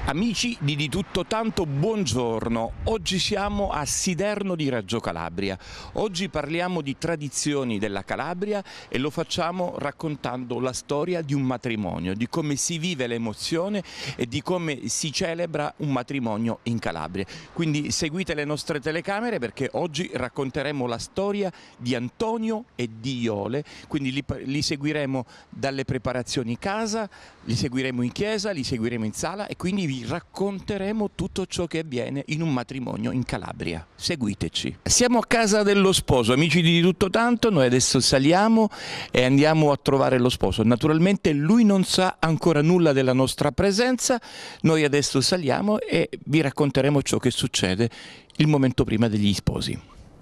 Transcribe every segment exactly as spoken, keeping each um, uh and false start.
Amici di Di Tutto Tanto, buongiorno. Oggi siamo a Siderno di Reggio Calabria. Oggi parliamo di tradizioni della Calabria e lo facciamo raccontando la storia di un matrimonio, di come si vive l'emozione e di come si celebra un matrimonio in Calabria. Quindi seguite le nostre telecamere perché oggi racconteremo la storia di Antonio e di Iole. Quindi li, li seguiremo dalle preparazioni casa, li seguiremo in chiesa, li seguiremo in sala e quindi vi racconteremo tutto ciò che avviene in un matrimonio in Calabria. Seguiteci. Siamo a casa dello sposo, amici di Di Tutto Tanto. Noi adesso saliamo e andiamo a trovare lo sposo. Naturalmente lui non sa ancora nulla della nostra presenza. Noi adesso saliamo e vi racconteremo ciò che succede il momento prima degli sposi.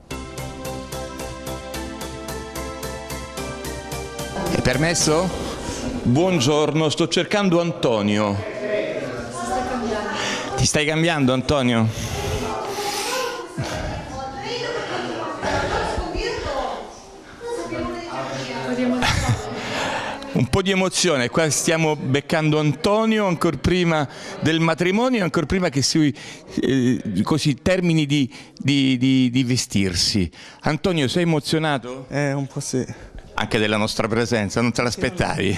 È permesso? Buongiorno, sto cercando Antonio. Ti stai cambiando, Antonio? Un po' di emozione, qua stiamo beccando Antonio ancora prima del matrimonio, ancora prima che si eh, così termini di, di, di, di vestirsi. Antonio, sei emozionato? Eh, un po' sì. Anche della nostra presenza, non te l'aspettavi?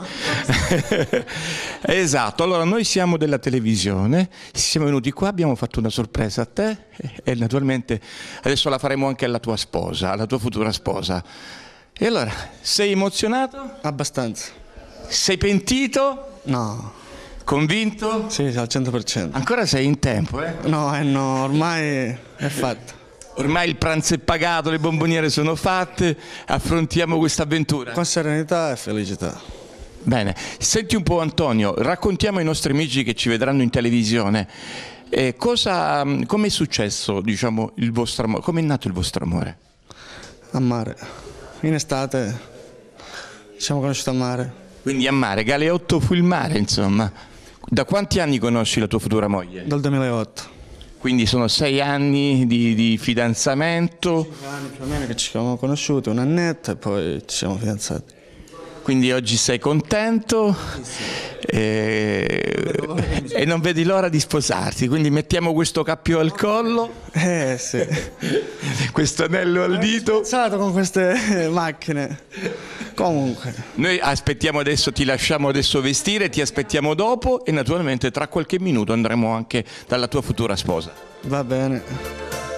Esatto, allora noi siamo della televisione, siamo venuti qua, abbiamo fatto una sorpresa a te e naturalmente adesso la faremo anche alla tua sposa, alla tua futura sposa. E allora, sei emozionato? Abbastanza. Sei pentito? No. Convinto? Sì, al cento per cento. Ancora sei in tempo, eh? No, eh no, ormai è fatto. Ormai il pranzo è pagato, le bomboniere sono fatte, affrontiamo questa avventura. Con serenità e felicità. Bene, senti un po' Antonio, raccontiamo ai nostri amici che ci vedranno in televisione eh, cosa, come è successo, diciamo, il vostro amore, come è nato il vostro amore? A mare. In estate ci siamo conosciuti a mare. Quindi a mare, Galeotto fu il mare, insomma. Da quanti anni conosci la tua futura moglie? Dal duemilaotto. Quindi sono sei anni di, di fidanzamento. Cinque anni più o meno che ci siamo conosciuti, un annetto e poi ci siamo fidanzati. Quindi oggi sei contento e, e non vedi l'ora di sposarti, quindi mettiamo questo cappio al collo, Eh sì. questo anello al dito. Pensato con queste macchine. Comunque. Noi aspettiamo adesso, ti lasciamo adesso vestire, ti aspettiamo dopo e naturalmente tra qualche minuto andremo anche dalla tua futura sposa. Va bene.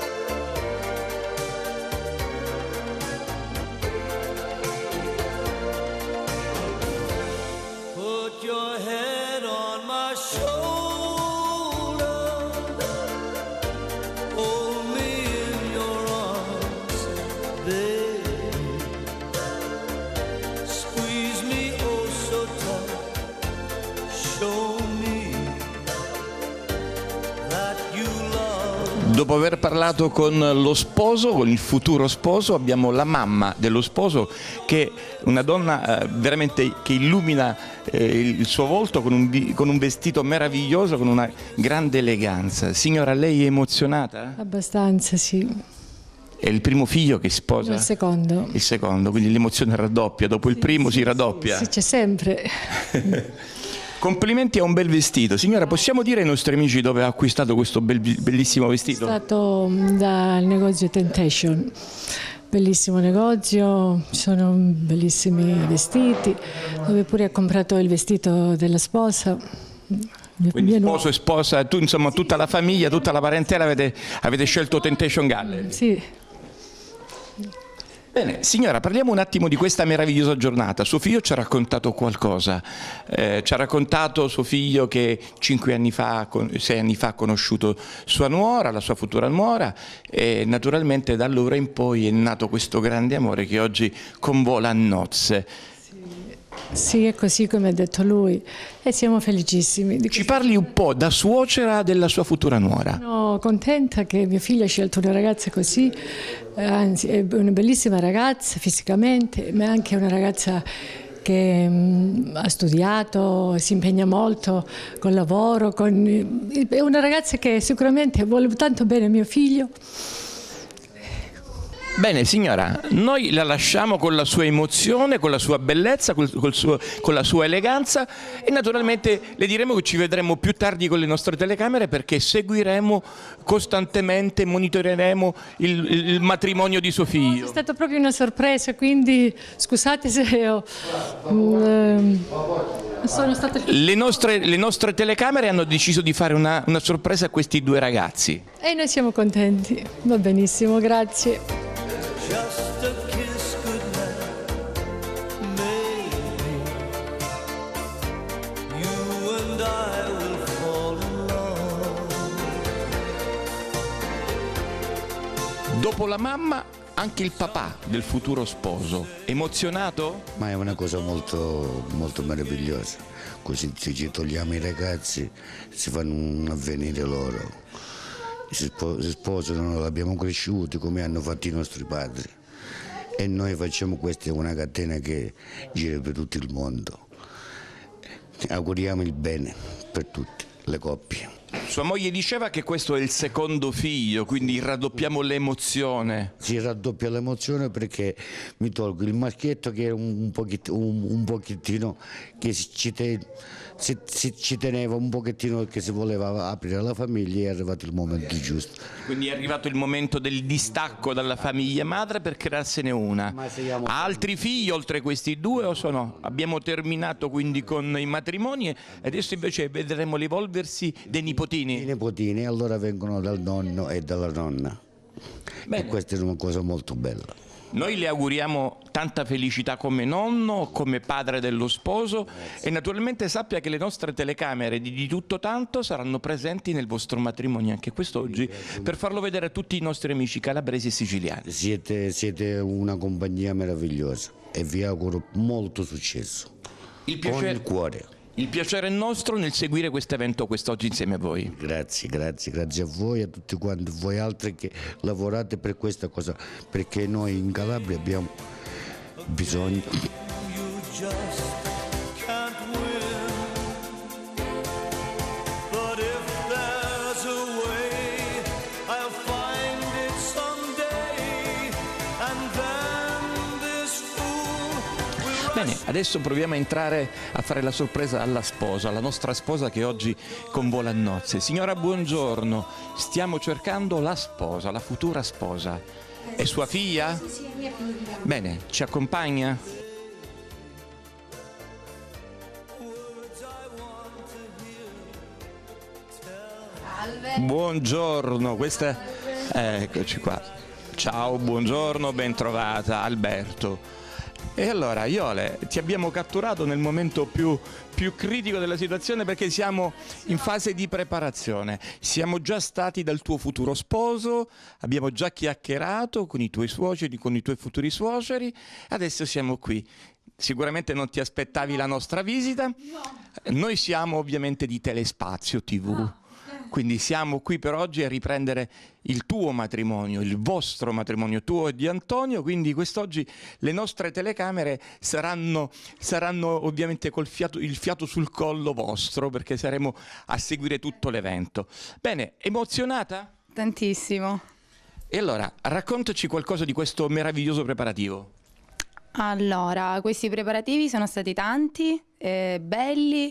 Dopo aver parlato con lo sposo, con il futuro sposo, abbiamo la mamma dello sposo che è una donna eh, veramente che illumina eh, il suo volto con un, con un vestito meraviglioso, con una grande eleganza. Signora, lei è emozionata? Abbastanza, sì. È il primo figlio che sposa? Il secondo. Il secondo, quindi l'emozione raddoppia, dopo il sì, primo sì, si raddoppia? Sì, c'è sempre. Complimenti a un bel vestito. Signora, possiamo dire ai nostri amici dove ha acquistato questo bel, bellissimo vestito? È stato dal negozio Temptation, bellissimo negozio, ci sono bellissimi vestiti, dove pure ha comprato il vestito della sposa. Quindi sposo e sposa, tu, insomma tutta la famiglia, tutta la parentela avete, avete scelto Temptation Gallery? Sì. Bene, signora, parliamo un attimo di questa meravigliosa giornata. Suo figlio ci ha raccontato qualcosa, eh, ci ha raccontato suo figlio che cinque anni fa, sei anni fa ha conosciuto sua nuora, la sua futura nuora e naturalmente da allora in poi è nato questo grande amore che oggi convola a nozze. Sì, è così come ha detto lui e siamo felicissimi. Ci parli un po' da suocera della sua futura nuora. Sono contenta che mio figlio ha scelto una ragazza così, anzi è una bellissima ragazza fisicamente, ma è anche una ragazza che mh, ha studiato, si impegna molto col lavoro, con... è una ragazza che sicuramente vuole tanto bene mio figlio. Bene signora, noi la lasciamo con la sua emozione, con la sua bellezza, col, col suo, con la sua eleganza e naturalmente le diremo che ci vedremo più tardi con le nostre telecamere perché seguiremo costantemente, monitoreremo il, il matrimonio di suo figlio. È stata proprio una sorpresa, quindi scusate se ho... Mm, sono stata... Le nostre, le nostre telecamere hanno deciso di fare una, una sorpresa a questi due ragazzi. E noi siamo contenti, va benissimo, grazie. Just a kiss goodnight, maybe you and I will fall in love. Dopo la mamma, anche il papà del futuro sposo. Emozionato? Ma è una cosa molto, molto meravigliosa. Così ci togliamo i ragazzi, si fanno un avvenire loro. Si sposano, abbiamo cresciuti come hanno fatto i nostri padri e noi facciamo questa una catena che gira per tutto il mondo. Auguriamo il bene per tutte le coppie. Sua moglie diceva che questo è il secondo figlio, quindi raddoppiamo l'emozione. Si raddoppia l'emozione perché mi tolgo il maschietto che è un pochettino, un, un pochettino che ci, te, si, si, ci teneva un pochettino, che si voleva aprire la famiglia, e è arrivato il momento giusto. Quindi è arrivato il momento del distacco dalla famiglia madre per crearsene una. Ha altri figli oltre questi due o sono? Abbiamo terminato quindi con i matrimoni e adesso invece vedremo l'evolversi dei nipotini. I nipotini allora vengono dal nonno e dalla nonna. Bene. E questa è una cosa molto bella. Noi le auguriamo tanta felicità come nonno, come padre dello sposo. Grazie. E naturalmente sappia che le nostre telecamere di, di tutto tanto saranno presenti nel vostro matrimonio anche quest'oggi. Grazie. Per farlo vedere a tutti i nostri amici calabresi e siciliani. Siete, siete una compagnia meravigliosa e vi auguro molto successo. Il piacere... Con il cuore. Il piacere è nostro nel seguire questo evento quest'oggi insieme a voi. Grazie, grazie, grazie a voi e a tutti quanti voi altri che lavorate per questa cosa, perché noi in Calabria abbiamo bisogno. Bene, adesso proviamo a entrare a fare la sorpresa alla sposa, alla nostra sposa che oggi convola a nozze. Signora, buongiorno, stiamo cercando la sposa, la futura sposa. È sua figlia? Sì, sì, è mia figlia. Bene, ci accompagna? Salve. Buongiorno, questa... Eccoci qua. Ciao, buongiorno, ben trovata, Alberto. E allora, Iole, ti abbiamo catturato nel momento più, più critico della situazione perché siamo in fase di preparazione. Siamo già stati dal tuo futuro sposo, abbiamo già chiacchierato con i tuoi suoceri, con i tuoi futuri suoceri, adesso siamo qui. Sicuramente non ti aspettavi la nostra visita. Noi siamo ovviamente di Telespazio tivù. Quindi siamo qui per oggi a riprendere il tuo matrimonio, il vostro matrimonio, tuo e di Antonio, quindi quest'oggi le nostre telecamere saranno, saranno ovviamente col fiato, il fiato sul collo vostro, perché saremo a seguire tutto l'evento. Bene, emozionata? Tantissimo. E allora, raccontaci qualcosa di questo meraviglioso preparativo. Allora, questi preparativi sono stati tanti, eh, belli,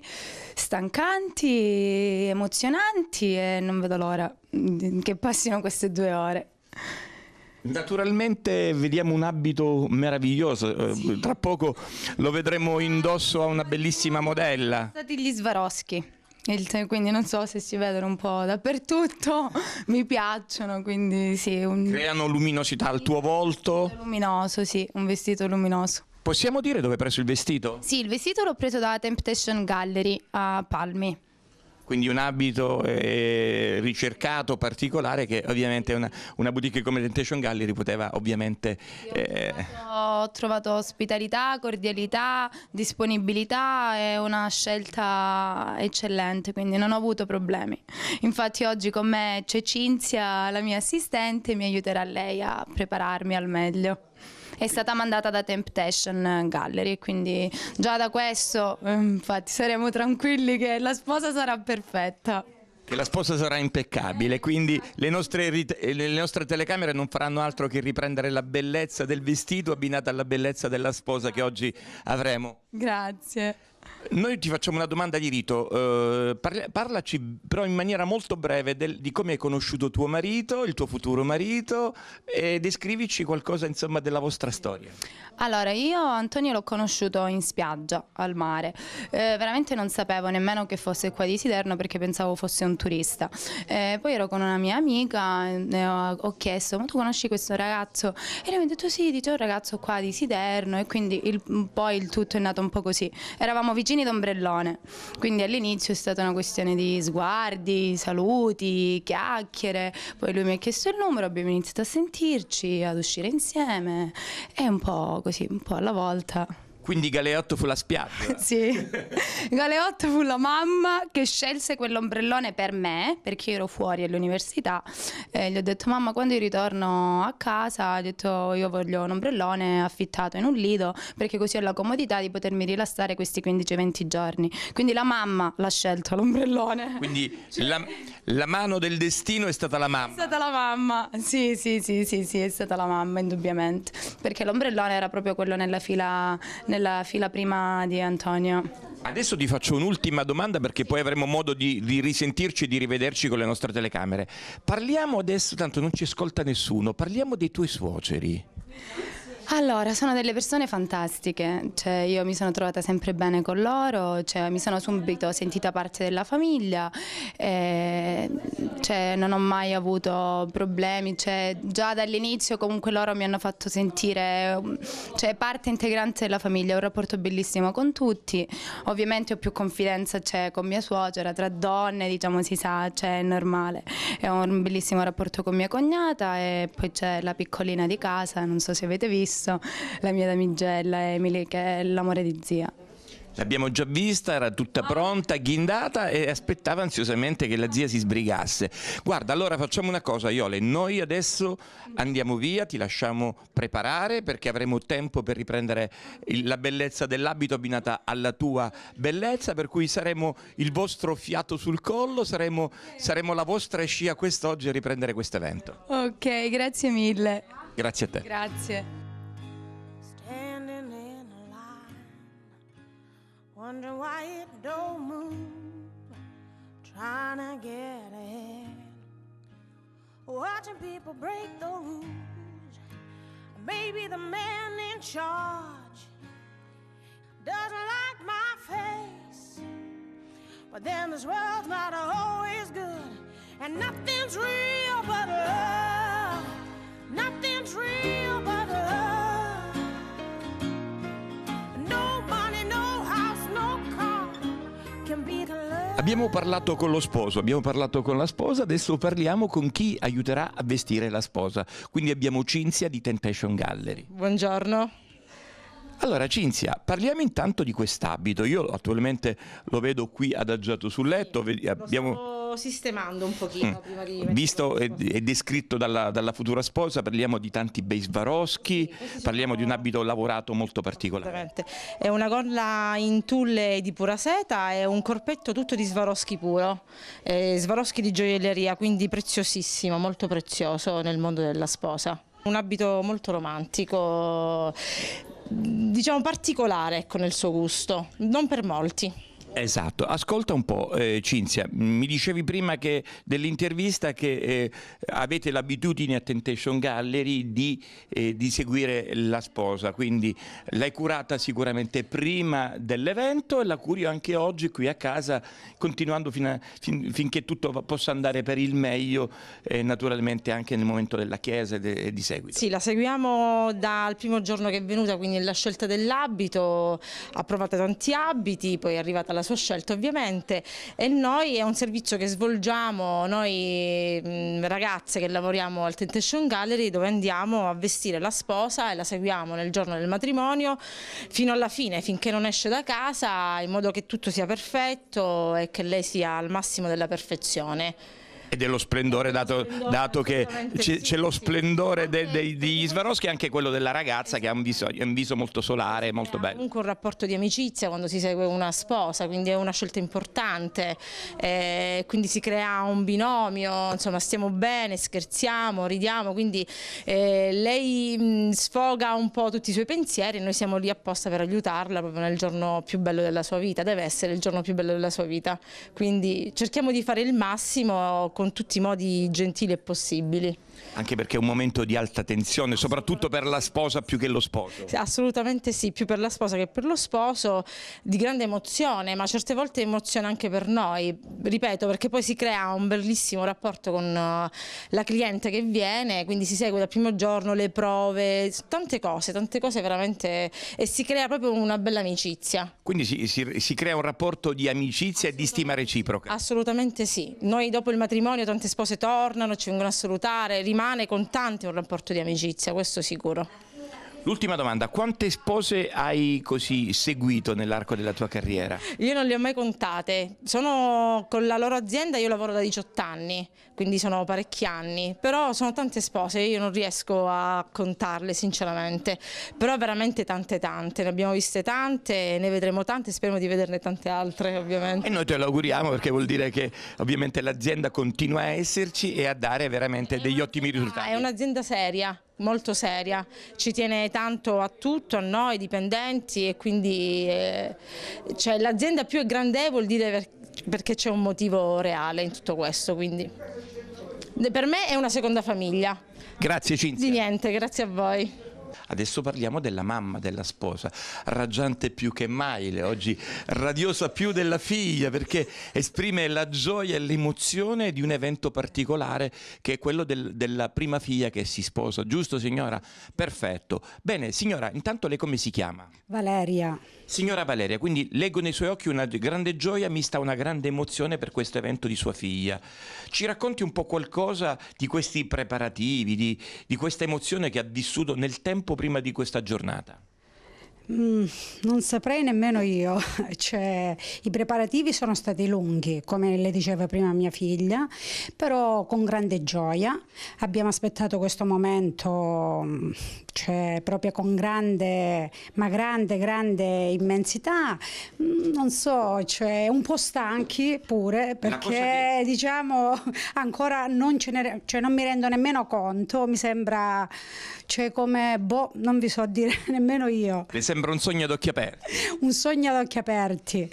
stancanti, emozionanti e non vedo l'ora che passino queste due ore. Naturalmente vediamo un abito meraviglioso, sì. Tra poco lo vedremo indosso a una bellissima modella. Sono stati gli Swarovski. Il, quindi non so se si vedono un po' dappertutto, mi piacciono, quindi sì. Un... Creano luminosità al tuo volto? Luminoso, sì, un vestito luminoso. Possiamo dire dove hai preso il vestito? Sì, il vestito l'ho preso da Temptation Gallery a Palmi. Quindi un abito eh, ricercato, particolare, che ovviamente una, una boutique come Temptation Gallery poteva ovviamente... Eh... Ho, trovato, ho trovato ospitalità, cordialità, disponibilità e una scelta eccellente, quindi non ho avuto problemi. Infatti oggi con me c'è Cinzia, la mia assistente, mi aiuterà lei a prepararmi al meglio. È stata mandata da Temptation Gallery, quindi già da questo infatti saremo tranquilli che la sposa sarà perfetta. Che la sposa sarà impeccabile, quindi le nostre, le nostre telecamere non faranno altro che riprendere la bellezza del vestito abbinata alla bellezza della sposa che oggi avremo. Grazie. Noi ti facciamo una domanda di rito, eh, parla, parlaci però in maniera molto breve del, di come hai conosciuto tuo marito, il tuo futuro marito, e descrivici qualcosa insomma della vostra storia. Allora, io Antonio l'ho conosciuto in spiaggia, al mare, eh, veramente non sapevo nemmeno che fosse qua di Siderno perché pensavo fosse un turista. Eh, poi ero con una mia amica e ho, ho chiesto, ma tu conosci questo ragazzo? E lei mi ha detto sì, dice un ragazzo qua di Siderno, e quindi il, poi il tutto è nato un po' così. Eravamo vicini d'ombrellone, quindi all'inizio è stata una questione di sguardi, saluti, chiacchiere, poi lui mi ha chiesto il numero, abbiamo iniziato a sentirci, ad uscire insieme e un po' così, un po' alla volta. Quindi Galeotto fu la spiaggia. Sì, Galeotto fu la mamma che scelse quell'ombrellone per me, perché io ero fuori all'università, e gli ho detto mamma quando io ritorno a casa, ho detto io voglio un ombrellone affittato in un lido, perché così ho la comodità di potermi rilassare questi quindici venti giorni. Quindi la mamma l'ha scelto l'ombrellone. Quindi la, la mano del destino è stata la mamma. È stata la mamma, sì sì sì sì, sì è stata la mamma indubbiamente, perché l'ombrellone era proprio quello nella fila... nella fila prima di Antonio. Adesso ti faccio un'ultima domanda perché poi avremo modo di, di risentirci e di rivederci con le nostre telecamere. Parliamo adesso, tanto non ci ascolta nessuno, parliamo dei tuoi suoceri. Allora, sono delle persone fantastiche, cioè io mi sono trovata sempre bene con loro, cioè mi sono subito sentita parte della famiglia, e, cioè, non ho mai avuto problemi, cioè, già dall'inizio comunque loro mi hanno fatto sentire cioè, parte integrante della famiglia, ho un rapporto bellissimo con tutti, ovviamente ho più confidenza cioè, con mia suocera, tra donne diciamo si sa, cioè, è normale, e ho un bellissimo rapporto con mia cognata e poi c'è la piccolina di casa, non so se avete visto, la mia damigella Emily che è l'amore di zia. L'abbiamo già vista, era tutta pronta, ghindata e aspettava ansiosamente che la zia si sbrigasse. Guarda, allora facciamo una cosa, Iole, noi adesso andiamo via, ti lasciamo preparare perché avremo tempo per riprendere il, la bellezza dell'abito abbinata alla tua bellezza, per cui saremo il vostro fiato sul collo, saremo, saremo la vostra scia quest'oggi a riprendere questo evento. Ok, grazie mille. Grazie a te. Grazie. Wonder why it don't move, trying to get ahead, watching people break the rules. Maybe the man in charge doesn't like my face, but then this world's not always good, and nothing's real but love, nothing's real but love. Abbiamo parlato con lo sposo, abbiamo parlato con la sposa, adesso parliamo con chi aiuterà a vestire la sposa. Quindi abbiamo Cinzia di Temptation Gallery. Buongiorno. Allora Cinzia, parliamo intanto di quest'abito. Io attualmente lo vedo qui adagiato sul letto. Abbiamo... Lo sto sistemando un pochino mm. prima di... Visto e descritto dalla, dalla futura sposa, parliamo di tanti bei Swarovski, sì, parliamo sono... di un abito lavorato molto particolare. È una gonna in tulle di pura seta e un corpetto tutto di Swarovski puro, eh, Swarovski di gioielleria, quindi preziosissimo, molto prezioso nel mondo della sposa. Un abito molto romantico, diciamo particolare, ecco, nel suo gusto, non per molti. Esatto, ascolta un po' eh, Cinzia, mi dicevi prima che dell'intervista che eh, avete l'abitudine a Temptation Gallery di, eh, di seguire la sposa, quindi l'hai curata sicuramente prima dell'evento e la curi anche oggi qui a casa, continuando fino a, fin, finché tutto possa andare per il meglio, eh, naturalmente anche nel momento della chiesa e, de, e di seguito. Sì, la seguiamo dal primo giorno che è venuta, quindi nella scelta dell'abito, ha provato tanti abiti, poi è arrivata la sua scelta ovviamente, e noi è un servizio che svolgiamo noi mh, ragazze che lavoriamo al Temptation Gallery, dove andiamo a vestire la sposa e la seguiamo nel giorno del matrimonio fino alla fine, finché non esce da casa, in modo che tutto sia perfetto e che lei sia al massimo della perfezione. E dello splendore, dato, splendore, dato che c'è, sì, c'è lo sì. splendore de- Anche- dei- degli Swarovski e anche quello della ragazza che ha un viso, un viso molto solare, molto Ha bello. comunque un rapporto di amicizia quando si segue una sposa, quindi è una scelta importante, eh, quindi si crea un binomio, insomma stiamo bene, scherziamo, ridiamo, quindi eh, lei mh, sfoga un po' tutti i suoi pensieri e noi siamo lì apposta per aiutarla proprio nel giorno più bello della sua vita, deve essere il giorno più bello della sua vita, quindi cerchiamo di fare il massimo con tutti i modi gentili e possibili. Anche perché è un momento di alta tensione, soprattutto per la sposa più che lo sposo. Assolutamente sì, più per la sposa che per lo sposo, di grande emozione, ma certe volte emozione anche per noi, ripeto, perché poi si crea un bellissimo rapporto con uh, la cliente che viene, quindi si segue dal primo giorno le prove, tante cose, tante cose veramente, e si crea proprio una bella amicizia. Quindi si, si- si crea un rapporto di amicizia e di stima reciproca. Assolutamente sì, noi dopo il matrimonio tante spose tornano, ci vengono a salutare, rimane con tante un rapporto di amicizia, questo sicuro. L'ultima domanda, quante spose hai così seguito nell'arco della tua carriera? Io non le ho mai contate, sono con la loro azienda, io lavoro da diciotto anni, quindi sono parecchi anni, però sono tante spose, io non riesco a contarle sinceramente, però veramente tante tante, ne abbiamo viste tante, ne vedremo tante, speriamo di vederne tante altre ovviamente. E noi te lo auguriamo perché vuol dire che ovviamente l'azienda continua a esserci e a dare veramente degli ottimi risultati. È un'azienda seria, molto seria, ci tiene tanto a tutto, a noi dipendenti, e quindi eh, cioè, l'azienda più è grande vuol dire per- perché c'è un motivo reale in tutto questo, quindi per me è una seconda famiglia. Grazie Cinzia. Di niente, grazie a voi. Adesso parliamo della mamma, della sposa, raggiante più che mai, le oggi radiosa più della figlia, perché esprime la gioia e l'emozione di un evento particolare che è quello del- della prima figlia che si sposa, giusto signora? Perfetto. Bene, signora, intanto lei come si chiama? Valeria. Signora Valeria, quindi leggo nei suoi occhi una grande gioia mista a una grande emozione per questo evento di sua figlia. Ci racconti un po' qualcosa di questi preparativi, di, di questa emozione che ha vissuto nel tempo prima di questa giornata? Mm, non saprei nemmeno io, cioè, i preparativi sono stati lunghi, come le diceva prima mia figlia, però con grande gioia. Abbiamo aspettato questo momento, mm, cioè, proprio con grande, ma grande, grande immensità. Mm, non so, cioè, un po' stanchi pure, perché che- diciamo ancora non, ce ne, cioè, non mi rendo nemmeno conto, mi sembra, cioè, come, boh, non vi so dire nemmeno io. Le sembra un sogno ad occhi aperti? Un sogno ad occhi aperti.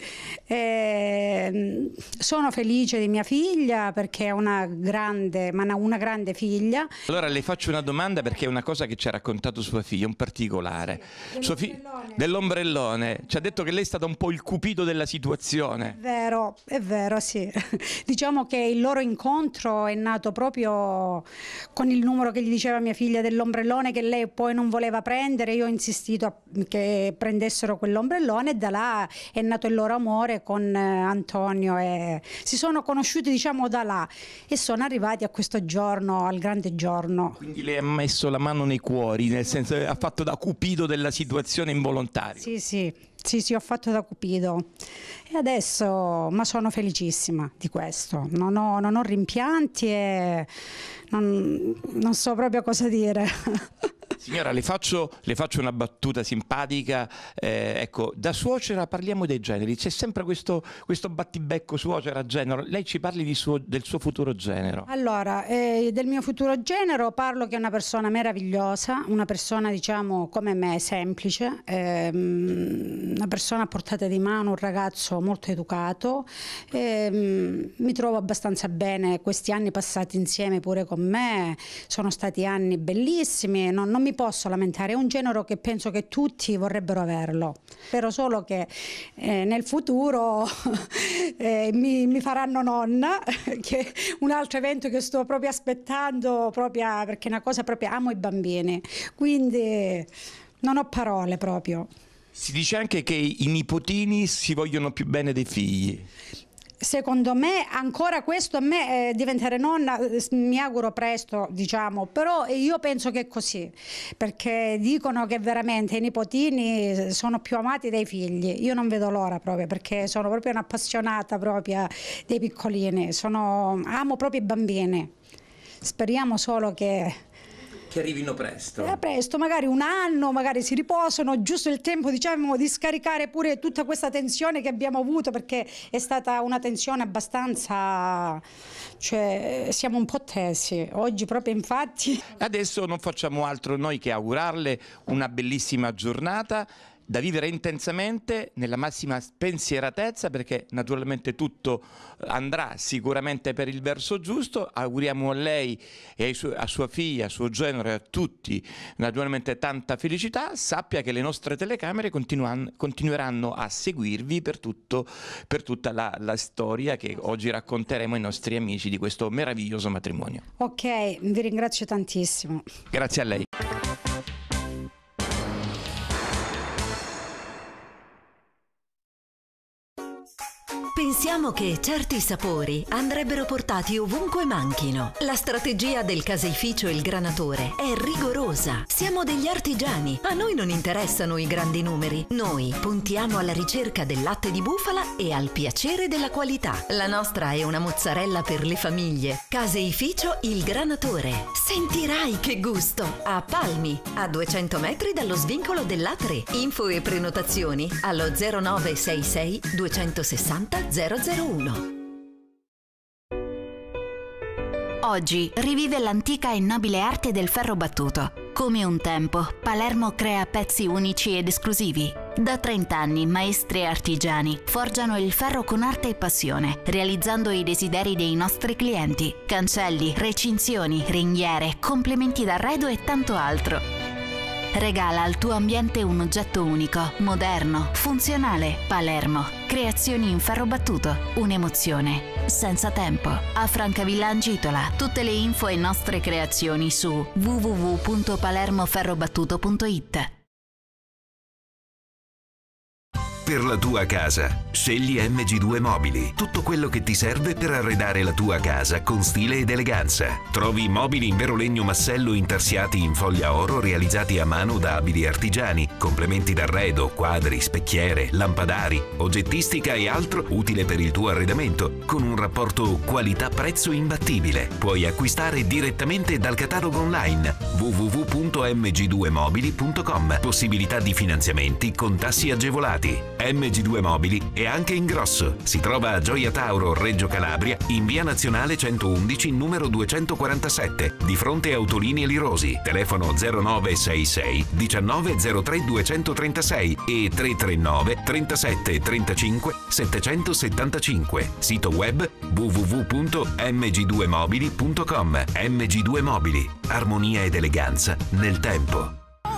Eh, sono felice di mia figlia perché è una grande, ma una- una grande figlia. Allora le faccio una domanda perché è una cosa che ci ha raccontato sua figlia, un particolare. Sua fi- dell'ombrellone. Ci ha detto che lei è stata un po' il cupido della situazione. È vero, è vero, sì. Diciamo che il loro incontro è nato proprio con il numero che gli diceva mia figlia dell'ombrellone che lei poi non voleva prendere. Io ho insistito a- che prendessero quell'ombrellone e da là è nato il loro amore con eh, Antonio e si sono conosciuti, diciamo, da là e sono arrivati a questo giorno, al grande giorno. Quindi lei ha messo la mano nei cuori, nel senso che ha fatto da cupido della situazione involontaria. Sì, sì, sì, sì, ho fatto da cupido e adesso, ma sono felicissima di questo, non ho, non ho rimpianti e non, non so proprio cosa dire. Signora, le faccio, le faccio una battuta simpatica. Eh, ecco, da suocera parliamo dei generi. C'è sempre questo, questo battibecco suocera-genero. Lei ci parli di suo- del suo futuro genero. Allora, eh, del mio futuro genero parlo che è una persona meravigliosa, una persona, diciamo, come me, semplice, ehm, una persona a portata di mano, un ragazzo molto educato. ehm, mi trovo abbastanza bene, questi anni passati insieme pure con me sono stati anni bellissimi, non, non mi posso lamentare, è un genere che penso che tutti vorrebbero averlo. Spero solo che eh, nel futuro eh, mi, mi faranno nonna, che è un altro evento che sto proprio aspettando, proprio perché è una cosa proprio, amo i bambini, quindi non ho parole proprio. Si dice anche che i nipotini si vogliono più bene dei figli. secondo me ancora questo a me eh, diventare nonna eh, mi auguro presto, diciamo, però io penso che è così, perché dicono che veramente i nipotini sono più amati dei figli. Io non vedo l'ora proprio, perché sono proprio un'appassionata proprio dei piccolini, sono, amo proprio i bambini. Speriamo solo che Che arrivino presto. Eh, presto, magari un anno, magari si riposano, giusto il tempo, diciamo, di scaricare pure tutta questa tensione che abbiamo avuto, perché è stata una tensione abbastanza, cioè siamo un po' tesi oggi proprio, infatti. Adesso non facciamo altro noi che augurarle una bellissima giornata da vivere intensamente nella massima spensieratezza, perché naturalmente tutto andrà sicuramente per il verso giusto. Auguriamo a lei e ai su- a sua figlia, a suo genero e a tutti naturalmente tanta felicità. Sappia che le nostre telecamere continuan- continueranno a seguirvi per, tutto, per tutta la, la storia che oggi racconteremo ai nostri amici di questo meraviglioso matrimonio. Ok, vi ringrazio tantissimo. Grazie a lei. Pensiamo che certi sapori andrebbero portati ovunque manchino. La strategia del caseificio Il Granatore è rigorosa. Siamo degli artigiani. A noi non interessano i grandi numeri. Noi puntiamo alla ricerca del latte di bufala e al piacere della qualità. La nostra è una mozzarella per le famiglie. Caseificio Il Granatore. Sentirai che gusto! A Palmi, a duecento metri dallo svincolo dell'A tre. Info e prenotazioni allo zero nove sei sei duecentosessanta zero zero uno. Oggi rivive l'antica e nobile arte del ferro battuto. Come un tempo, Palermo crea pezzi unici ed esclusivi. Da trenta anni maestri e artigiani forgiano il ferro con arte e passione, realizzando i desideri dei nostri clienti. Cancelli, recinzioni, ringhiere, complementi d'arredo e tanto altro. Regala al tuo ambiente un oggetto unico, moderno, funzionale. Palermo. Creazioni in ferro battuto. Un'emozione senza tempo. A Francavilla Angitola. Tutte le info e nostre creazioni su w w w punto palermoferrobattuto punto i t. Per la tua casa, scegli M G due Mobili. Tutto quello che ti serve per arredare la tua casa con stile ed eleganza. Trovi mobili in vero legno massello intarsiati in foglia oro realizzati a mano da abili artigiani, complementi d'arredo, quadri, specchiere, lampadari, oggettistica e altro utile per il tuo arredamento, con un rapporto qualità-prezzo imbattibile. Puoi acquistare direttamente dal catalogo online w w w punto m g due mobili punto com. Possibilità di finanziamenti con tassi agevolati. M G due Mobili è anche in grosso. Si trova a Gioia Tauro, Reggio Calabria, in via Nazionale centoundici, numero duecentoquarantasette, di fronte a Autolinee Lirosi. Telefono zero nove sei sei diciannove zero tre duecentotrentasei e tre tre nove trentasette trentacinque settecentosettantacinque. Sito web w w w punto m g due mobili punto com. M G due Mobili. Armonia ed eleganza nel tempo.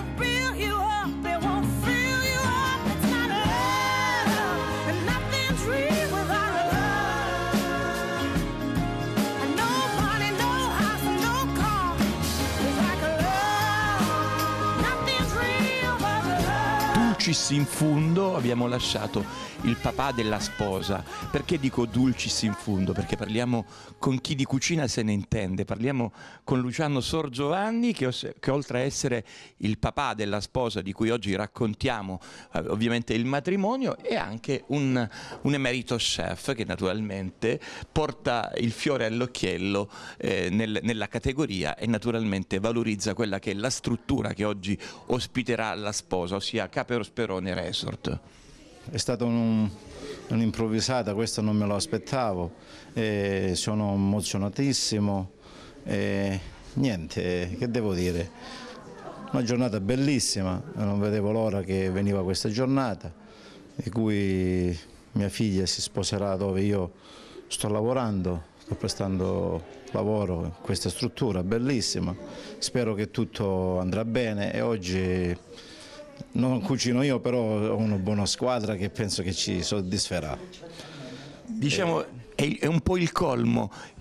Dulcis in fundo abbiamo lasciato il papà della sposa. Perché dico dulcis in fundo? Perché parliamo con chi di cucina se ne intende, parliamo con Luciano Sorgiovanni che, che oltre a essere il papà della sposa di cui oggi raccontiamo eh, ovviamente il matrimonio, è anche un, un emerito chef che naturalmente porta il fiore all'occhiello eh, nel, nella categoria e naturalmente valorizza quella che è la struttura che oggi ospiterà la sposa, ossia Capero Sperone Resort. È stata un, un'improvvisata, questo non me lo aspettavo, e sono emozionatissimo e niente, che devo dire, una giornata bellissima, non vedevo l'ora che veniva questa giornata, di cui mia figlia si sposerà dove io sto lavorando, sto prestando lavoro in questa struttura bellissima, spero che tutto andrà bene e oggi non cucino io, però ho una buona squadra che penso che ci soddisferà. Diciamo, è un po' il colmo.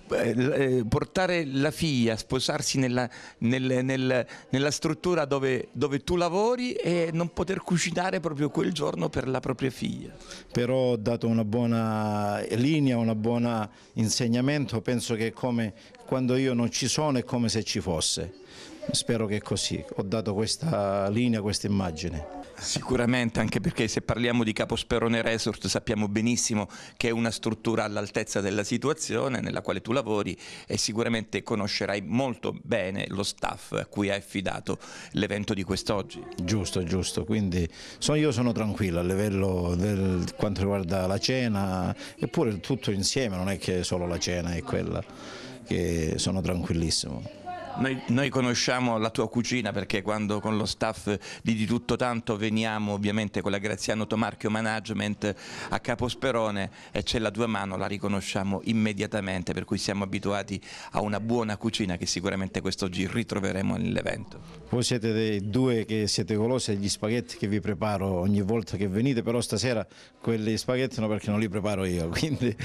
eh, portare la figlia, sposarsi nella, nel, nel, nella struttura dove, dove tu lavori e non poter cucinare proprio quel giorno per la propria figlia. Però ho dato una buona linea, un buon insegnamento, penso che come quando io non ci sono è come se ci fosse. Spero che è così, ho dato questa linea, questa immagine. Sicuramente, anche perché se parliamo di Caposperone Resort sappiamo benissimo che è una struttura all'altezza della situazione nella quale tu lavori e sicuramente conoscerai molto bene lo staff a cui hai affidato l'evento di quest'oggi. Giusto, giusto, quindi sono, io sono tranquillo a livello del quanto riguarda la cena, eppure tutto insieme, non è che solo la cena è quella, che sono tranquillissimo. Noi, noi conosciamo la tua cucina perché quando con lo staff di Di Tutto Tanto veniamo ovviamente con la Graziano Tomarchio Management a Caposperone e c'è la tua mano, la riconosciamo immediatamente, per cui siamo abituati a una buona cucina che sicuramente quest'oggi ritroveremo nell'evento. Voi siete dei due che siete golosi degli spaghetti che vi preparo ogni volta che venite, però stasera quelli spaghetti no, perché non li preparo io, quindi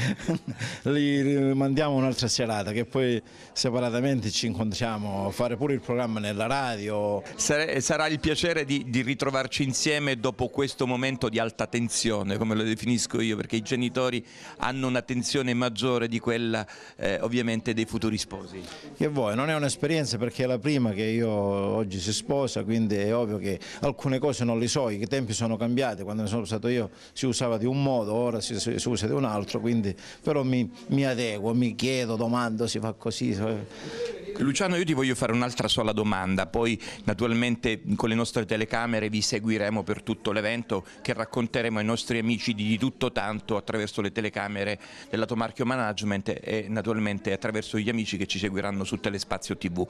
li mandiamo un'altra serata che poi separatamente ci incontriamo a fare pure il programma nella radio. Sarà il piacere di, di ritrovarci insieme dopo questo momento di alta tensione, come lo definisco io, perché i genitori hanno una tensione maggiore di quella eh, ovviamente dei futuri sposi. Che vuoi, non è un'esperienza perché è la prima che io oggi si sposa, quindi è ovvio che alcune cose non le so, i tempi sono cambiati, quando ne sono stato io si usava di un modo, ora si, si usa di un altro, quindi però mi, mi adeguo, mi chiedo, domando, si fa così. Luciano, io ti voglio fare un'altra sola domanda, poi naturalmente con le nostre telecamere vi seguiremo per tutto l'evento che racconteremo ai nostri amici di Di Tutto Tanto attraverso le telecamere della Tomarchio Management e naturalmente attraverso gli amici che ci seguiranno su Telespazio tivù.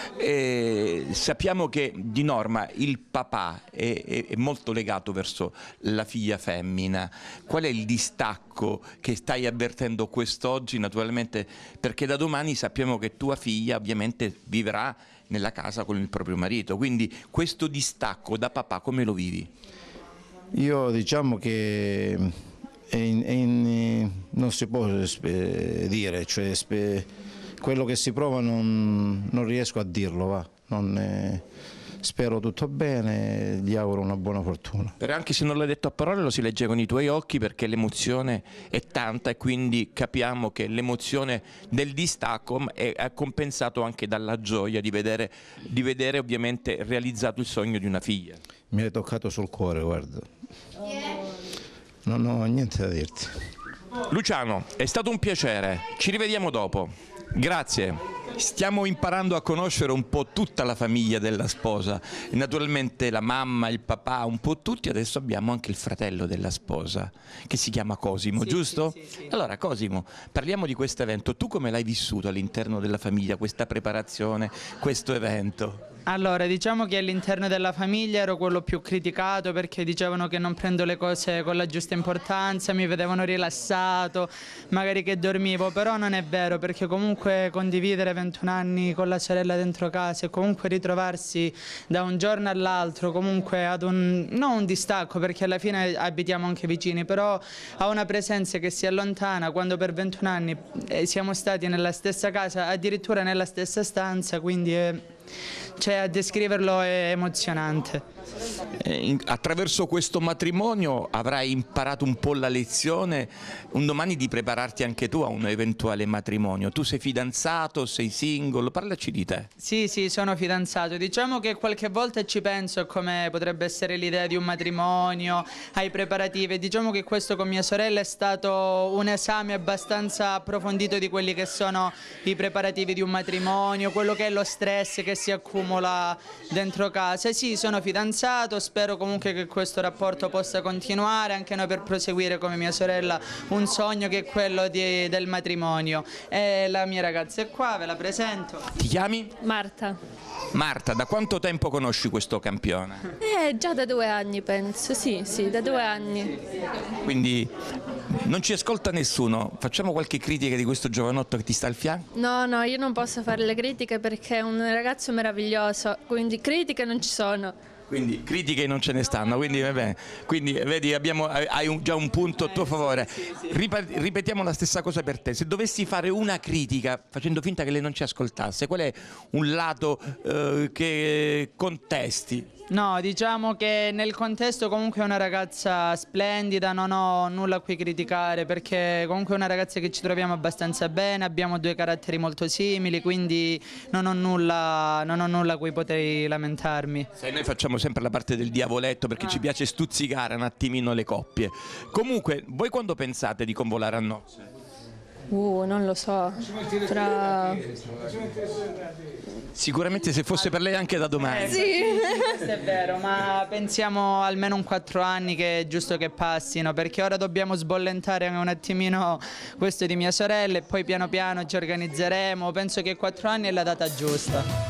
E sappiamo che di norma il papà è, è, è molto legato verso la figlia femmina. Qual è il distacco che stai avvertendo quest'oggi, naturalmente, perché da domani sappiamo che tua figlia ovviamente vivrà nella casa con il proprio marito, quindi questo distacco da papà come lo vivi? Io diciamo che è in, è in, non si può dire, cioè quello che si prova non, non riesco a dirlo, va. Non è, spero tutto bene, gli auguro una buona fortuna. Però anche se non l'hai detto a parole lo si legge con i tuoi occhi perché l'emozione è tanta e quindi capiamo che l'emozione del distacco è compensato anche dalla gioia di vedere, di vedere ovviamente realizzato il sogno di una figlia. Mi hai toccato sul cuore, guarda. Non ho niente da dirti. Luciano, è stato un piacere, ci rivediamo dopo. Grazie. Stiamo imparando a conoscere un po' tutta la famiglia della sposa, naturalmente la mamma, il papà, un po' tutti, adesso abbiamo anche il fratello della sposa che si chiama Cosimo, sì, giusto? Sì, sì, sì. Allora Cosimo, parliamo di questo evento, tu come l'hai vissuto all'interno della famiglia, questa preparazione, questo evento? Allora, diciamo che all'interno della famiglia ero quello più criticato perché dicevano che non prendo le cose con la giusta importanza, mi vedevano rilassato, magari che dormivo, però non è vero perché comunque condividere ventuno anni con la sorella dentro casa e comunque ritrovarsi da un giorno all'altro comunque ad un, non un distacco perché alla fine abitiamo anche vicini, però a una presenza che si allontana quando per ventuno anni siamo stati nella stessa casa, addirittura nella stessa stanza, quindi è... cioè a descriverlo è emozionante. Eh, attraverso questo matrimonio avrai imparato un po' la lezione un domani di prepararti anche tu a un eventuale matrimonio. Tu sei fidanzato, sei single, parlaci di te. Sì, sì, sono fidanzato. Diciamo che qualche volta ci penso a come potrebbe essere l'idea di un matrimonio, ai preparativi. Diciamo che questo con mia sorella è stato un esame abbastanza approfondito di quelli che sono i preparativi di un matrimonio, quello che è lo stress che si accumula dentro casa. Sì, sono fidanzato, spero comunque che questo rapporto possa continuare, anche noi per proseguire come mia sorella un sogno che è quello di, del matrimonio. E la mia ragazza è qua, ve la presento. Ti chiami? Marta. Marta, da quanto tempo conosci questo campione? Eh, già da due anni penso, sì, sì, da due anni. Quindi non ci ascolta nessuno, facciamo qualche critica di questo giovanotto che ti sta al fianco? No, no, io non posso fare le critiche perché è un ragazzo meraviglioso, quindi critiche non ci sono. Quindi critiche non ce ne stanno, quindi vabbè. Quindi vedi, abbiamo, hai un, già un punto a tuo favore. Sì, sì, sì. Ripa- ripetiamo la stessa cosa per te. Se dovessi fare una critica, facendo finta che lei non ci ascoltasse, qual è un lato eh, che contesti? No, diciamo che nel contesto comunque è una ragazza splendida, non ho nulla a cui criticare perché comunque è una ragazza che ci troviamo abbastanza bene, abbiamo due caratteri molto simili, quindi non ho nulla, non ho nulla a cui potrei lamentarmi. Se noi facciamo sempre la parte del diavoletto perché ah. ci piace stuzzicare un attimino le coppie. Comunque, voi quando pensate di convolare a nozze? Uh, non lo so. Tra... Sicuramente se fosse per lei anche da domani. Eh, sì, questo è vero, ma pensiamo almeno un quattro anni che è giusto che passino, perché ora dobbiamo sbollentare un attimino questo di mia sorella e poi piano piano ci organizzeremo. Penso che quattro anni è la data giusta.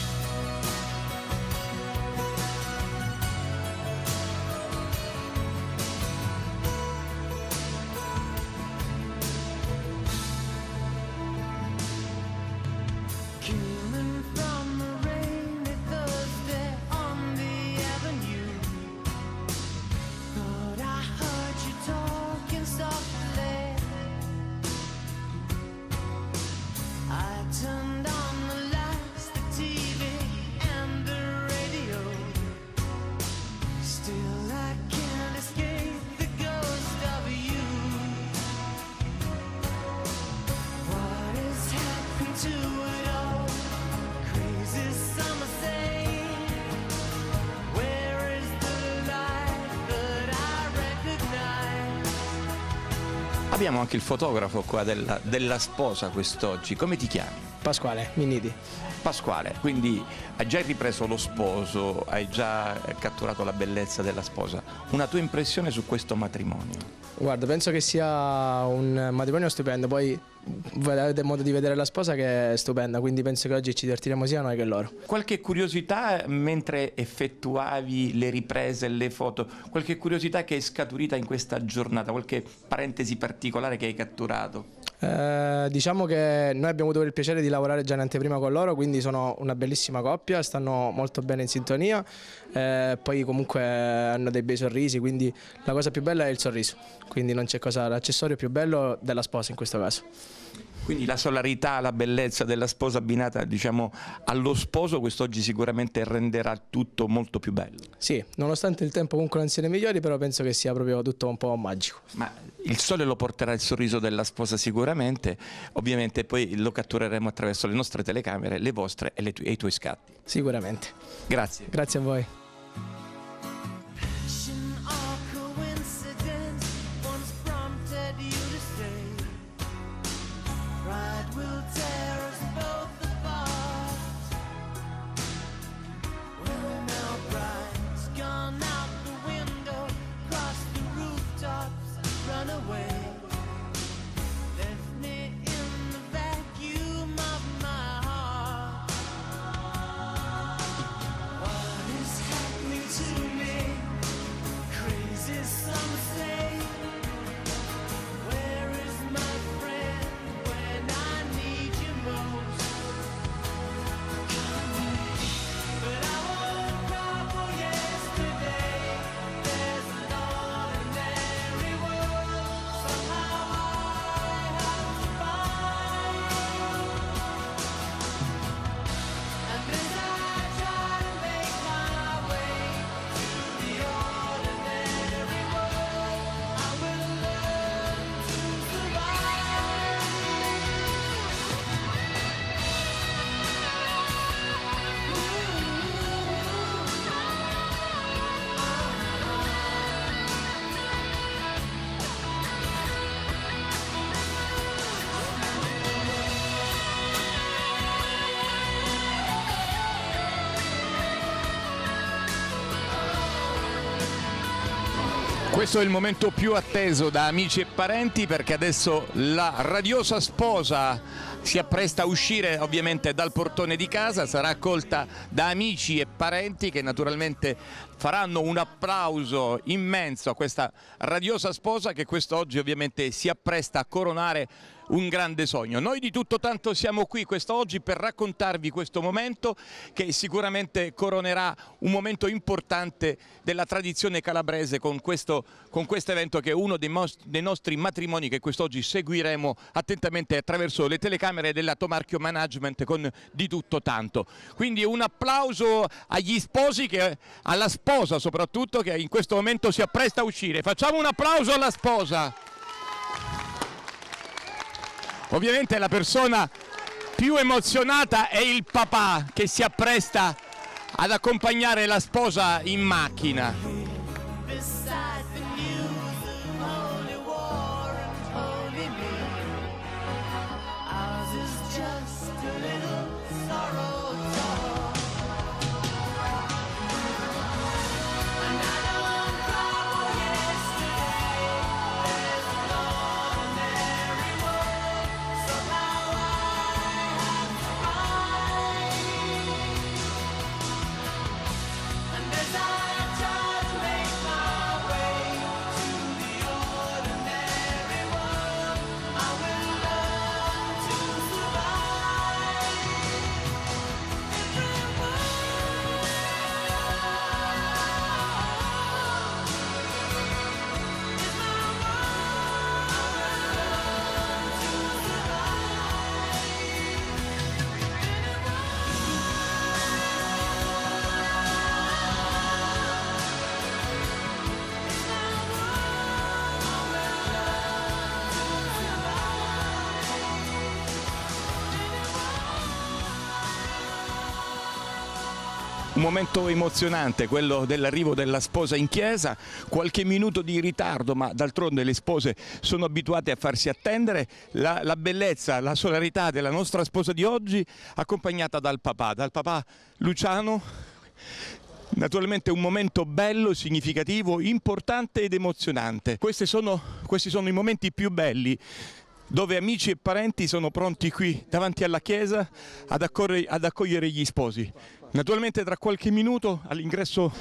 Abbiamo anche il fotografo qua della, della sposa quest'oggi. Come ti chiami? Pasquale Minniti. Pasquale, quindi hai già ripreso lo sposo, hai già catturato la bellezza della sposa. Una tua impressione su questo matrimonio? Guarda, penso che sia un matrimonio stupendo, poi avete modo di vedere la sposa che è stupenda, quindi penso che oggi ci divertiremo sia noi che loro. Qualche curiosità mentre effettuavi le riprese, le foto, qualche curiosità che è scaturita in questa giornata, qualche parentesi particolare che hai catturato? Eh, diciamo che noi abbiamo avuto il piacere di lavorare già in anteprima con loro, quindi sono una bellissima coppia, stanno molto bene in sintonia, eh, poi comunque hanno dei bei sorrisi, quindi la cosa più bella è il sorriso, quindi non c'è cosa, l'accessorio più bello della sposa in questo caso. Quindi la solarità, la bellezza della sposa abbinata, diciamo, allo sposo, quest'oggi sicuramente renderà tutto molto più bello. Sì, nonostante il tempo comunque non sia nei migliori, però penso che sia proprio tutto un po' magico. Ma il sole lo porterà il sorriso della sposa sicuramente, ovviamente poi lo cattureremo attraverso le nostre telecamere, le vostre e, le tu- e i tuoi scatti. Sicuramente. Grazie. Grazie a voi. Questo è il momento più atteso da amici e parenti, perché adesso la radiosa sposa si appresta a uscire ovviamente dal portone di casa, sarà accolta da amici e parenti che naturalmente faranno un applauso immenso a questa radiosa sposa che quest'oggi ovviamente si appresta a coronare un grande sogno. Noi di Tutto Tanto siamo qui quest'oggi per raccontarvi questo momento che sicuramente coronerà un momento importante della tradizione calabrese con questo, con questo evento che è uno dei, dei nostri matrimoni che quest'oggi seguiremo attentamente attraverso le telecamere della Tomarchio Management con Di Tutto Tanto. Quindi un applauso agli sposi, che, alla sposa soprattutto, che in questo momento si appresta a uscire. Facciamo un applauso alla sposa. Ovviamente la persona più emozionata è il papà, che si appresta ad accompagnare la sposa in macchina. Un momento emozionante, quello dell'arrivo della sposa in chiesa, qualche minuto di ritardo, ma d'altronde le spose sono abituate a farsi attendere. La, la bellezza, la solarità della nostra sposa di oggi, accompagnata dal papà, dal papà Luciano. Naturalmente un momento bello, significativo, importante ed emozionante. Questi sono, questi sono i momenti più belli, dove amici e parenti sono pronti qui davanti alla chiesa ad, accorre, ad accogliere gli sposi. Naturalmente tra qualche minuto all'ingresso,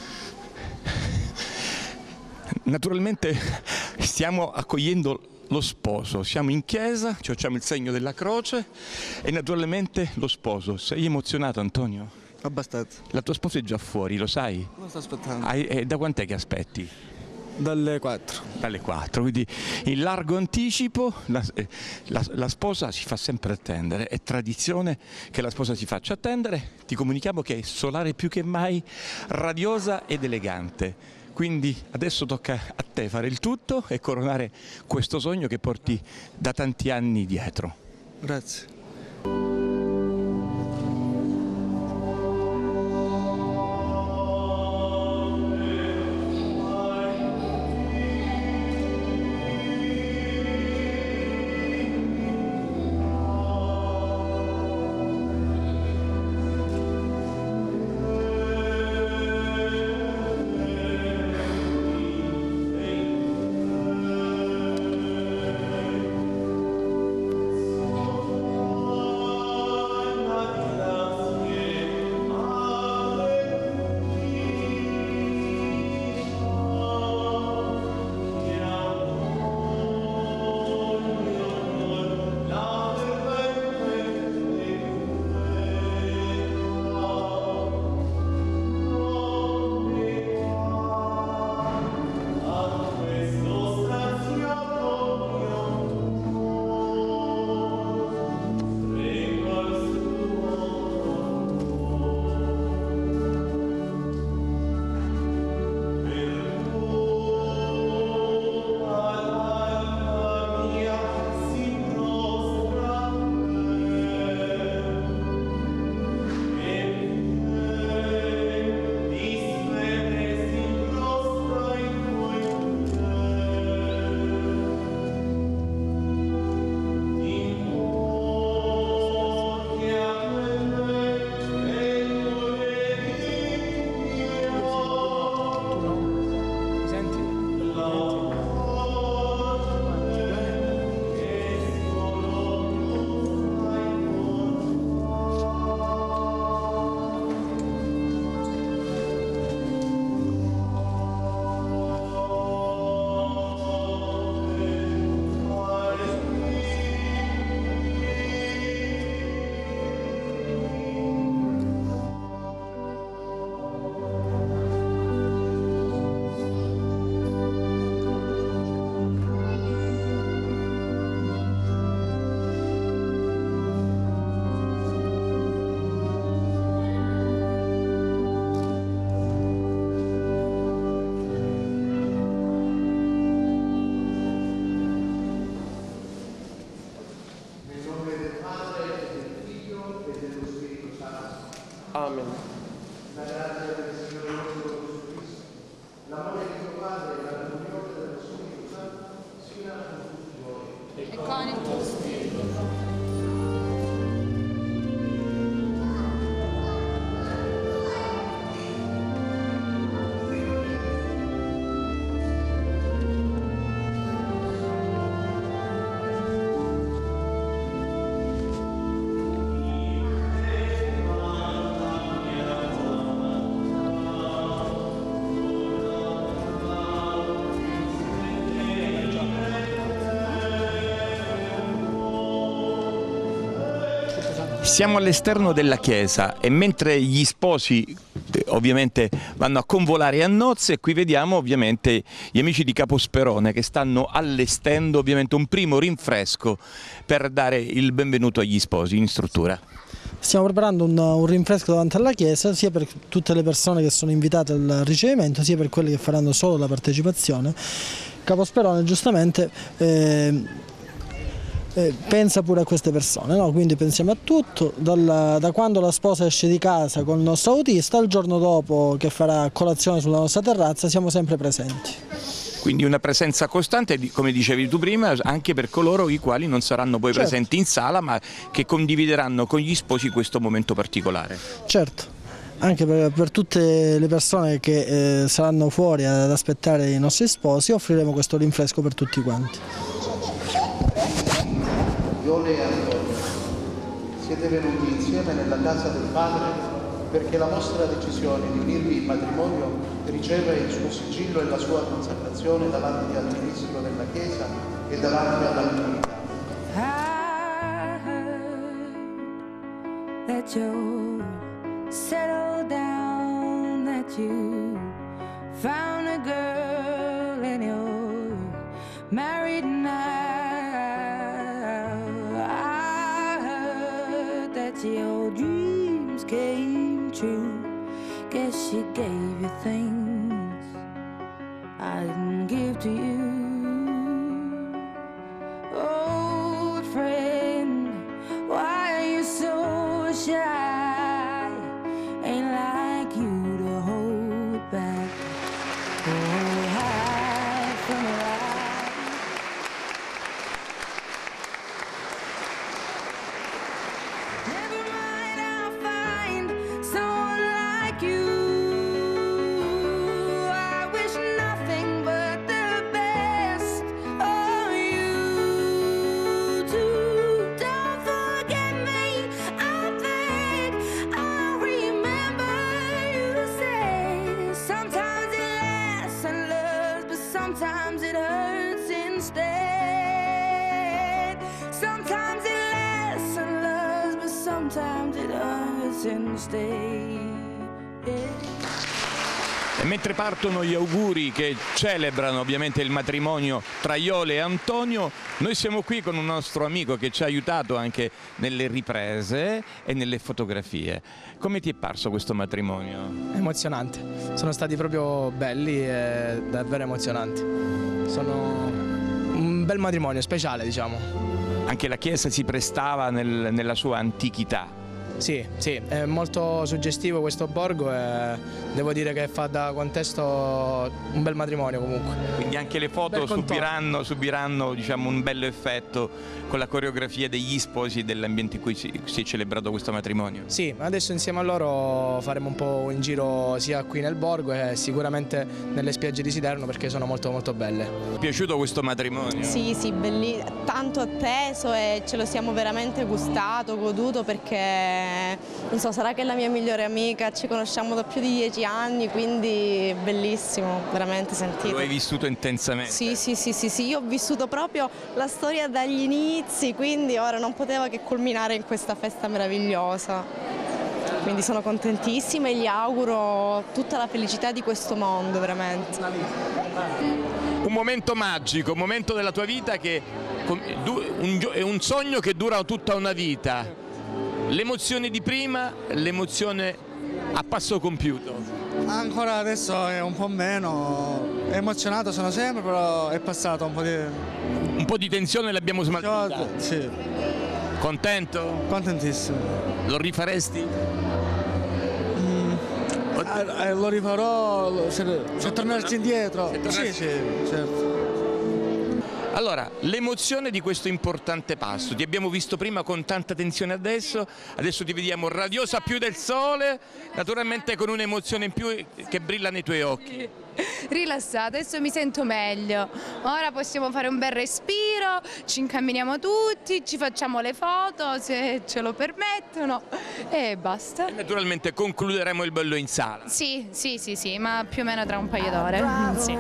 naturalmente stiamo accogliendo lo sposo, siamo in chiesa, ci facciamo il segno della croce e naturalmente lo sposo. Sei emozionato, Antonio? Abbastanza. La tua sposa è già fuori, lo sai? Lo sto aspettando. Hai, eh, da quant'è che aspetti? Dalle quattro. Dalle quattro, quindi in largo anticipo la, la, la sposa si fa sempre attendere, è tradizione che la sposa si faccia attendere. Ti comunichiamo che è solare più che mai, radiosa ed elegante. Quindi adesso tocca a te fare il tutto e coronare questo sogno che porti da tanti anni dietro. Grazie. Siamo all'esterno della chiesa e mentre gli sposi eh, ovviamente vanno a convolare a nozze, qui vediamo ovviamente gli amici di Caposperone che stanno allestendo ovviamente un primo rinfresco per dare il benvenuto agli sposi in struttura. Stiamo preparando un, un rinfresco davanti alla chiesa, sia per tutte le persone che sono invitate al ricevimento, sia per quelle che faranno solo la partecipazione. Caposperone giustamente eh, eh, pensa pure a queste persone, no? Quindi pensiamo a tutto, dal, da quando la sposa esce di casa con il nostro autista al giorno dopo che farà colazione sulla nostra terrazza siamo sempre presenti. Quindi una presenza costante, come dicevi tu prima, anche per coloro i quali non saranno poi certo. presenti in sala ma che condivideranno con gli sposi questo momento particolare. Certo, anche per, per tutte le persone che eh, saranno fuori ad aspettare i nostri sposi offriremo questo rinfresco per tutti quanti. Iole e Antonio, siete venuti insieme nella casa del Padre perché la vostra decisione di unirvi in matrimonio riceva il suo sigillo e la sua consacrazione davanti al Ministro della Chiesa e davanti alla comunità. I heard that you settled down, that you found a girl and you're married now. I heard that your dreams came true. Guess she gave you things I didn't give to you. Old friend, why are you so shy? Ain't like you to hold back or hide from a lie. Never mind, I'll find someone like you. I wish nothing but the best of you too. Don't forget me, I think I remember you say sometimes it lasts and loves, but sometimes it hurts instead. Sometimes it lasts and loves, but sometimes it hurts instead. E mentre partono gli auguri che celebrano ovviamente il matrimonio tra Iole e Antonio, noi siamo qui con un nostro amico che ci ha aiutato anche nelle riprese e nelle fotografie. Come ti è parso questo matrimonio? Emozionante, sono stati proprio belli e davvero emozionanti. Sono un bel matrimonio, speciale diciamo. Anche la chiesa si prestava nel, nella sua antichità. Sì, sì, è molto suggestivo questo borgo e devo dire che fa da contesto un bel matrimonio comunque. Quindi anche le foto subiranno, subiranno diciamo, un bello effetto con la coreografia degli sposi e dell'ambiente in cui si, si è celebrato questo matrimonio. Sì, adesso insieme a loro faremo un po' in giro sia qui nel borgo e sicuramente nelle spiagge di Siderno perché sono molto molto belle. Ti è piaciuto questo matrimonio? Sì, sì, bellissimo, tanto atteso e ce lo siamo veramente gustato, goduto perché non so, sarà che è la mia migliore amica, ci conosciamo da più di dieci anni, quindi bellissimo, veramente sentito. Lo hai vissuto intensamente? Sì, sì, sì, sì, sì, io ho vissuto proprio la storia dagli inizi, quindi ora non poteva che culminare in questa festa meravigliosa. Quindi sono contentissima e gli auguro tutta la felicità di questo mondo, veramente. Un momento magico, un momento della tua vita che è un sogno che dura tutta una vita. L'emozione di prima, l'emozione a passo compiuto. Ancora adesso è un po' meno, emozionato sono sempre, però è passato un po' di... Un po' di tensione l'abbiamo smaltita? Sì. Contento? Contentissimo. Lo rifaresti? Mm, eh, lo rifarò se, se tornassi indietro. Se tornassi... Sì, sì, certo. Allora, l'emozione di questo importante passo, ti abbiamo visto prima con tanta tensione adesso, adesso ti vediamo radiosa più del sole, naturalmente con un'emozione in più che brilla nei tuoi occhi. Rilassata, adesso mi sento meglio, ora possiamo fare un bel respiro, ci incamminiamo tutti, ci facciamo le foto se ce lo permettono e basta. E naturalmente concluderemo il bello in sala. Sì, sì, sì, sì, ma più o meno tra un paio d'ore. Sì.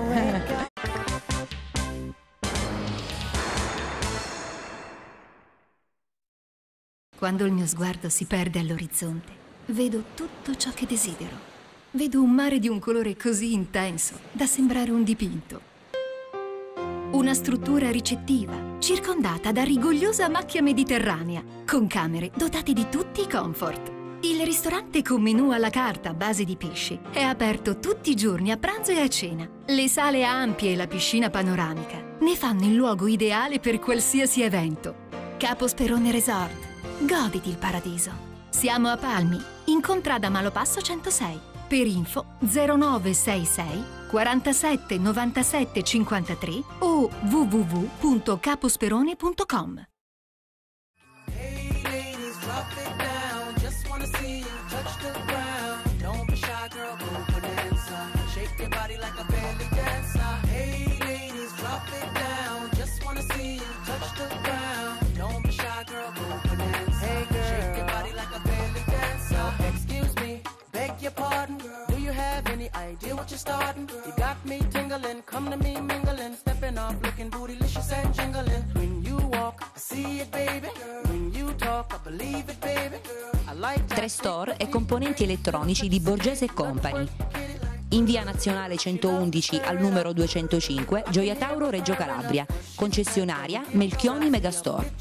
Quando il mio sguardo si perde all'orizzonte, vedo tutto ciò che desidero. Vedo un mare di un colore così intenso da sembrare un dipinto. Una struttura ricettiva, circondata da rigogliosa macchia mediterranea, con camere dotate di tutti i comfort. Il ristorante con menù alla carta a base di pesce è aperto tutti i giorni a pranzo e a cena. Le sale ampie e la piscina panoramica ne fanno il luogo ideale per qualsiasi evento. Capo Sperone Resort. Goditi il paradiso. Siamo a Palmi, in contrada Malopasso centosei. Per info zero nove sei sei quarantasette novantasette cinquantatré o w w w punto caposperone punto com. Idea what you're starting? You got me tingling, come to me mingling, stepping off, looking bootylicious and jingling. When you walk, I see it, baby. When you talk, I believe it, baby. I like that. Tre store e componenti elettronici di Borgese e Company. In via Nazionale centoundici al numero duecentocinque, Gioia Tauro, Reggio Calabria. Concessionaria Melchioni Megastore.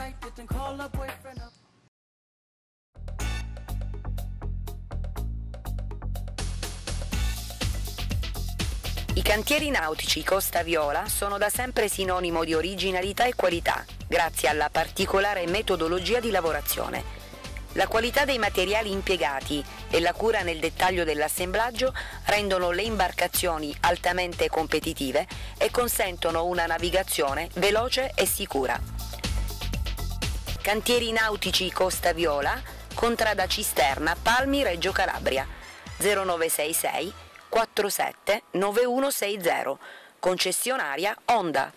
I cantieri nautici Costa Viola sono da sempre sinonimo di originalità e qualità, grazie alla particolare metodologia di lavorazione. La qualità dei materiali impiegati e la cura nel dettaglio dell'assemblaggio rendono le imbarcazioni altamente competitive e consentono una navigazione veloce e sicura. Cantieri nautici Costa Viola, contrada Cisterna, Palmi, Reggio Calabria, zero nove sei sei quattro sette nove uno sei zero, concessionaria Honda.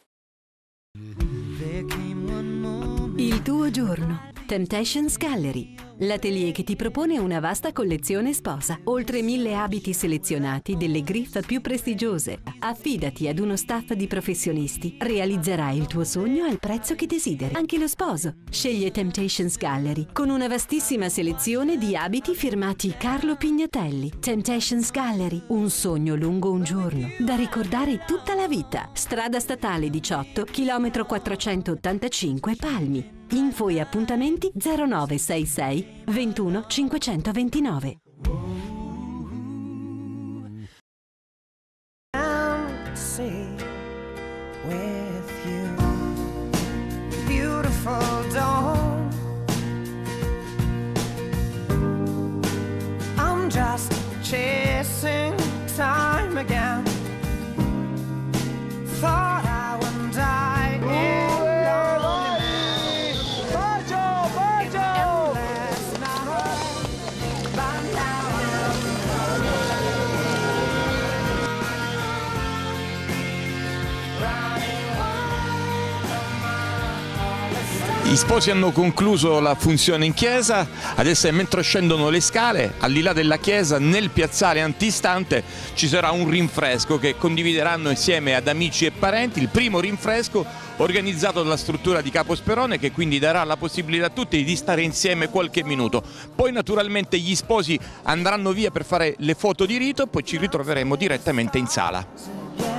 Il tuo giorno. Temptations Gallery, l'atelier che ti propone una vasta collezione sposa. Oltre mille abiti selezionati delle griffe più prestigiose. Affidati ad uno staff di professionisti. Realizzerai il tuo sogno al prezzo che desideri. Anche lo sposo. Sceglie Temptations Gallery con una vastissima selezione di abiti firmati Carlo Pignatelli. Temptations Gallery, un sogno lungo un giorno, da ricordare tutta la vita. Strada statale diciotto, chilometro quattrocentottantacinque, Palmi. Info e appuntamenti zero nove sei sei ventuno cinquecentoventinove. With you, beautiful dawn. I'm just chasing time again. Thought I would die in Gli sposi hanno concluso la funzione in chiesa, adesso mentre scendono le scale, al di là della chiesa, nel piazzale antistante, ci sarà un rinfresco che condivideranno insieme ad amici e parenti, il primo rinfresco organizzato dalla struttura di Capo Sperone, che quindi darà la possibilità a tutti di stare insieme qualche minuto. Poi naturalmente gli sposi andranno via per fare le foto di rito e poi ci ritroveremo direttamente in sala.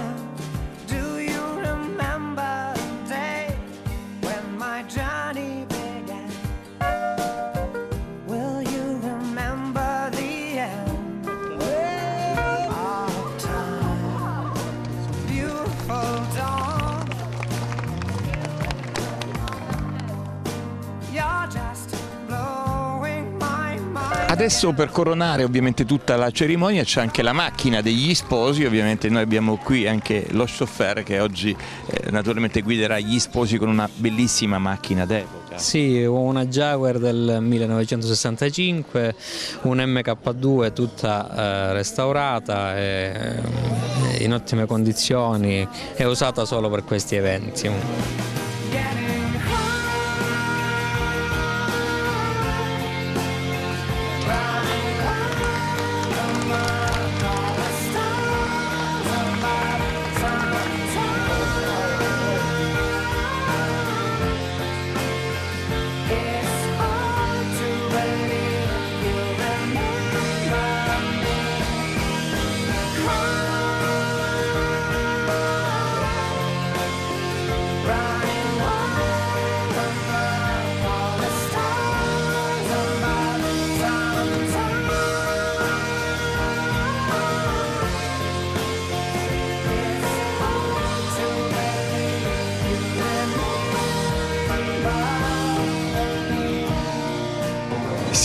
Adesso per coronare ovviamente tutta la cerimonia c'è anche la macchina degli sposi, ovviamente noi abbiamo qui anche lo chauffeur che oggi eh, naturalmente guiderà gli sposi con una bellissima macchina d'epoca. Sì, una Jaguar del millenovecentosessantacinque, un M K due tutta eh, restaurata, e, eh, in ottime condizioni, è usata solo per questi eventi. It's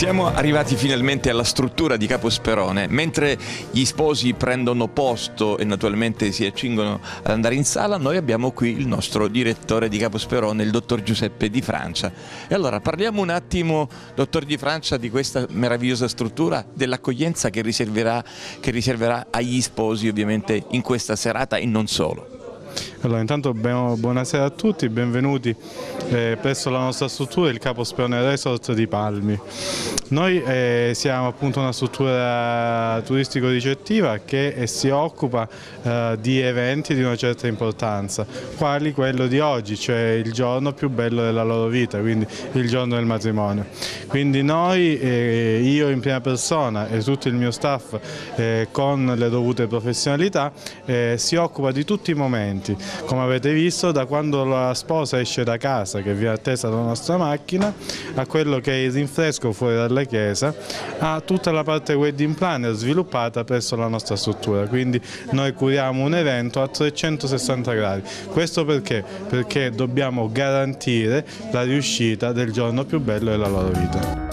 Siamo arrivati finalmente alla struttura di Capo Sperone. Mentre gli sposi prendono posto e naturalmente si accingono ad andare in sala, noi abbiamo qui il nostro direttore di Capo Sperone, il dottor Giuseppe Di Francia. E allora parliamo un attimo, dottor Di Francia, di questa meravigliosa struttura, dell'accoglienza che riserverà, che riserverà agli sposi ovviamente in questa serata e non solo. Allora, intanto buonasera a tutti, benvenuti eh, presso la nostra struttura, il Capo Sperone Resort di Palmi. Noi eh, siamo appunto una struttura turistico-ricettiva che eh, si occupa eh, di eventi di una certa importanza, quali quello di oggi, cioè il giorno più bello della loro vita, quindi il giorno del matrimonio. Quindi noi, eh, io in prima persona e tutto il mio staff eh, con le dovute professionalità, eh, si occupa di tutti i momenti. Come avete visto, da quando la sposa esce da casa, che viene attesa dalla nostra macchina, a quello che è il rinfresco fuori dalla chiesa, a tutta la parte wedding planner sviluppata presso la nostra struttura. Quindi noi curiamo un evento a trecentosessanta gradi. Questo perché? Perché dobbiamo garantire la riuscita del giorno più bello della loro vita.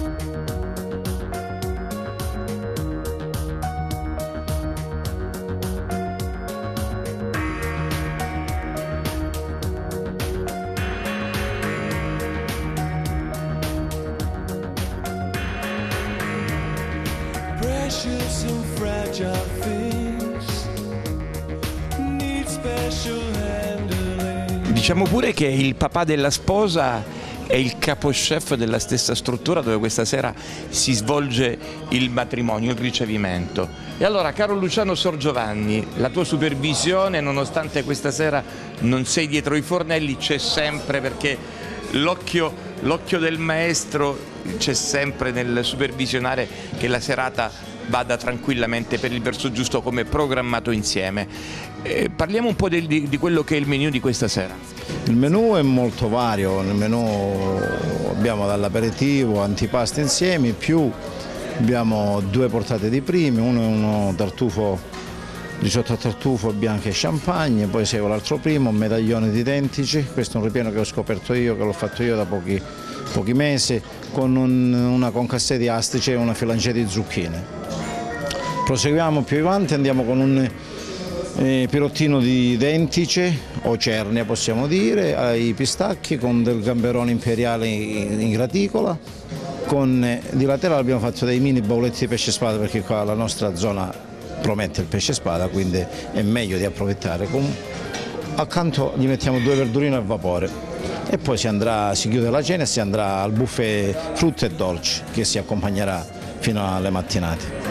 Diciamo pure che il papà della sposa è il capochef della stessa struttura dove questa sera si svolge il matrimonio, il ricevimento. E allora, caro Luciano Sorgiovanni, la tua supervisione, nonostante questa sera non sei dietro i fornelli, c'è sempre, perché l'occhio l'occhio del maestro c'è sempre nel supervisionare che la serata vada tranquillamente per il verso giusto come programmato insieme. Eh, parliamo un po' di, di, di quello che è il menù di questa sera. Il menù è molto vario, nel menù abbiamo dall'aperitivo, antipasti insieme, più abbiamo due portate di primi, uno è uno tartufo, risotto a tartufo, bianco e champagne, poi segue l'altro primo, un medaglione di identici, questo è un ripieno che ho scoperto io, che l'ho fatto io da pochi, pochi mesi, con un, una concassè di astice e una filangetta di zucchine. Proseguiamo più avanti, andiamo con un eh, pirottino di dentice o cernia possiamo dire, ai pistacchi con del gamberone imperiale in, in graticola, con eh, di laterale abbiamo fatto dei mini bauletti di pesce spada perché qua la nostra zona promette il pesce spada, quindi è meglio di approfittare. Con, accanto gli mettiamo due verdurine al vapore e poi si, andrà, si chiude la cena e si andrà al buffet frutta e dolci che si accompagnerà fino alle mattinate.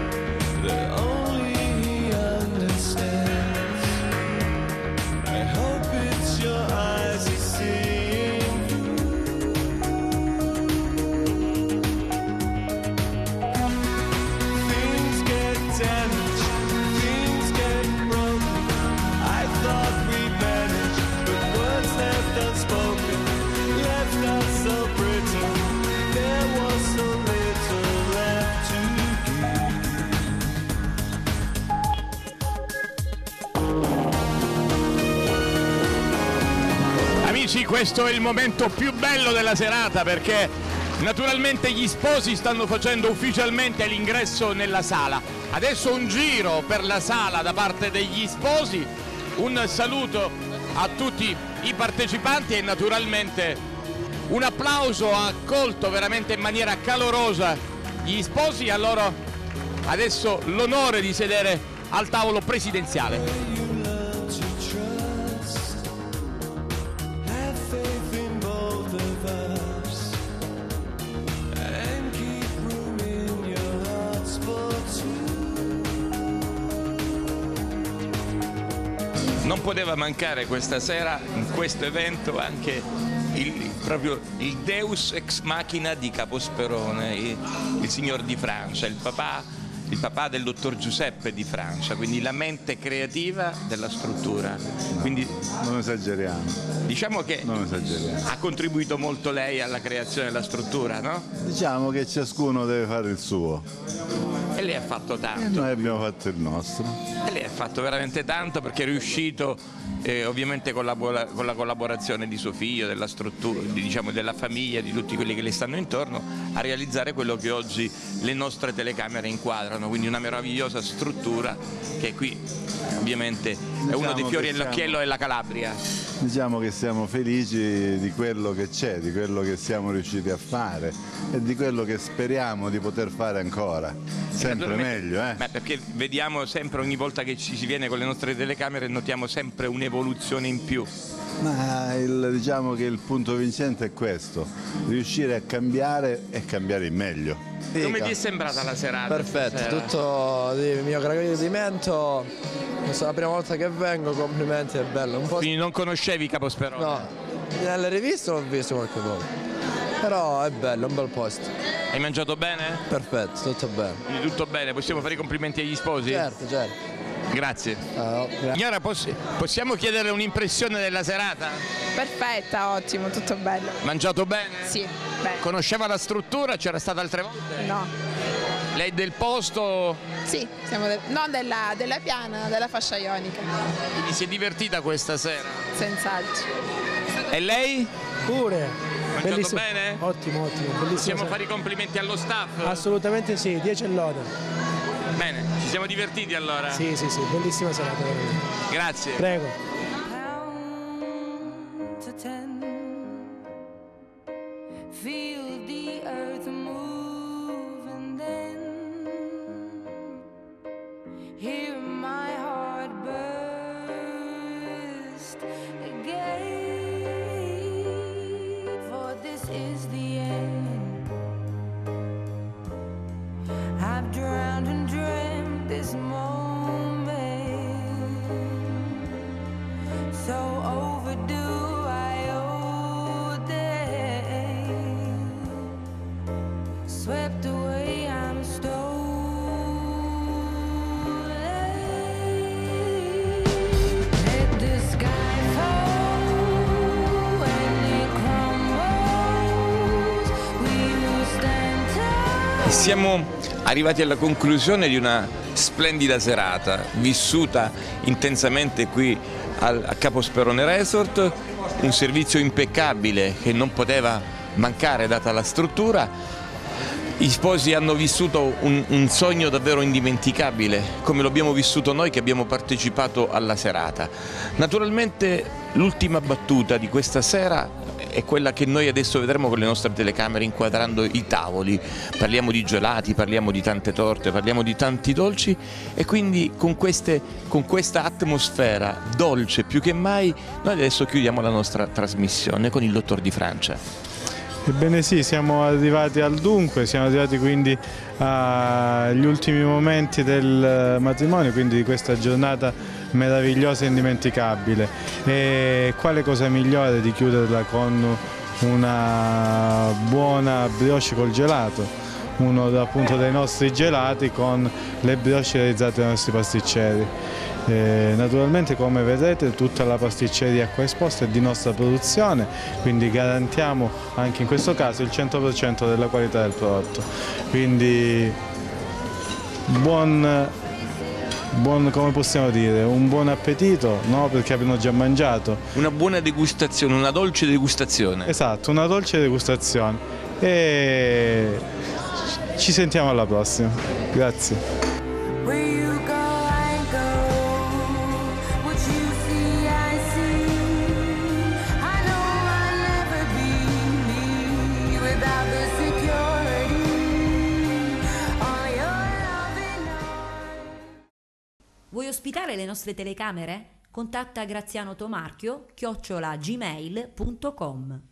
Amici, questo è il momento più bello della serata perché naturalmente gli sposi stanno facendo ufficialmente l'ingresso nella sala. Adesso un giro per la sala da parte degli sposi, un saluto a tutti i partecipanti e naturalmente un applauso ha accolto veramente in maniera calorosa gli sposi. A loro adesso l'onore di sedere al tavolo presidenziale. Non poteva mancare questa sera in questo evento anche il, proprio il Deus ex machina di Capo Sperone, il, il signor Di Francia, il papà, il papà del dottor Giuseppe Di Francia, quindi la mente creativa della struttura. Quindi, non esageriamo. Diciamo che non esageriamo. Ha contribuito molto lei alla creazione della struttura, no? Diciamo che ciascuno deve fare il suo. E E lei ha fatto tanto. E noi abbiamo fatto il nostro. E lei ha fatto veramente tanto perché è riuscito, eh, ovviamente con la, con la collaborazione di suo figlio, della struttura, di, diciamo, della famiglia, di tutti quelli che le stanno intorno, a realizzare quello che oggi le nostre telecamere inquadrano, quindi una meravigliosa struttura che qui ovviamente è uno dei fiori all'occhiello della Calabria. Diciamo che siamo felici di quello che c'è, di quello che siamo riusciti a fare e di quello che speriamo di poter fare ancora, sempre meglio. Eh? Beh, perché vediamo sempre, ogni volta che ci si viene con le nostre telecamere, notiamo sempre un'evoluzione in più. Ma il, diciamo che il punto vincente è questo, riuscire a cambiare e cambiare in meglio. Come ti è sembrata la serata? Perfetto, stasera? tutto di mio gradimento, questa è la prima volta che vengo, complimenti, è bello. Un po'... Quindi non conoscevi Caposperone? No, nelle riviste l'ho visto qualche volta, però è bello, è un bel posto. Hai mangiato bene? Perfetto, tutto bene. Quindi tutto bene, possiamo fare i complimenti agli sposi? Certo, certo. Grazie. Oh, gra Signora, poss possiamo chiedere un'impressione della serata? Perfetta, ottimo, tutto bello. Mangiato bene? Sì, bene. Conosceva la struttura? C'era stata altre volte? No. Lei è del posto? Sì, siamo de non della, della piana, della fascia ionica. Quindi si è divertita questa sera? Senz'altro. E lei? Pure. Mangiato Bellissimo. bene? Ottimo, ottimo, bellissimo. Possiamo fare i complimenti allo staff? Assolutamente sì, dieci e lode. Bene, ci siamo divertiti allora? Sì, sì, sì, bellissima serata veramente. Grazie. Prego. Feel the earth move and then hear my heart burst again, for this is the end. I've drowned and dreamt this moment, so overdue I owe them. Swept away, I'm stolen. Let the sky fall when it crumbles. We will stand tall. E siamo arrivati alla conclusione di una splendida serata, vissuta intensamente qui al, a Caposperone Resort, un servizio impeccabile che non poteva mancare data la struttura. Gli sposi hanno vissuto un, un sogno davvero indimenticabile, come lo abbiamo vissuto noi che abbiamo partecipato alla serata. Naturalmente l'ultima battuta di questa sera è quella che noi adesso vedremo con le nostre telecamere inquadrando i tavoli. Parliamo di gelati, parliamo di tante torte, parliamo di tanti dolci e quindi con, queste, con questa atmosfera dolce più che mai noi adesso chiudiamo la nostra trasmissione con il dottor Di Francia. Ebbene sì, siamo arrivati al dunque, siamo arrivati quindi agli ultimi momenti del matrimonio, quindi di questa giornata meravigliosa e indimenticabile. E quale cosa migliore di chiuderla con una buona brioche col gelato, uno appunto dei nostri gelati con le brioche realizzate dai nostri pasticceri. Eh, naturalmente, come vedete, tutta la pasticceria qua esposta è di nostra produzione, quindi garantiamo anche in questo caso il cento per cento della qualità del prodotto. Quindi buon, buon come possiamo dire, un buon appetito, no? Perché abbiamo già mangiato. Una buona degustazione, una dolce degustazione. Esatto, una dolce degustazione. E ci sentiamo alla prossima. Grazie. Vuoi ospitare le nostre telecamere? Contatta Graziano Tomarchio chiocciola gmail punto com.